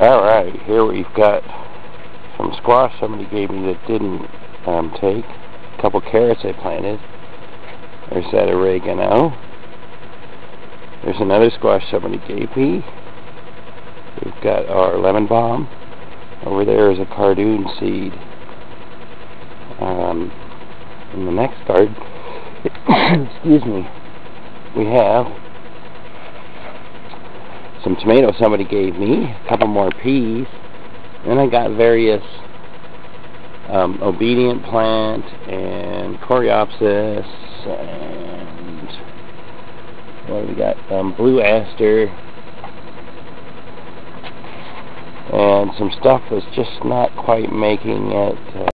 Alright, here we've got some squash somebody gave me that didn't take. A couple carrots I planted. There's that oregano. There's another squash somebody gave me. We've got our lemon balm. Over there is a cardoon seed. In the next garden, excuse me, we have some tomatoes somebody gave me, a couple more peas, and I got various obedient plant and coreopsis and what do we got? Blue aster, and some stuff was just not quite making it.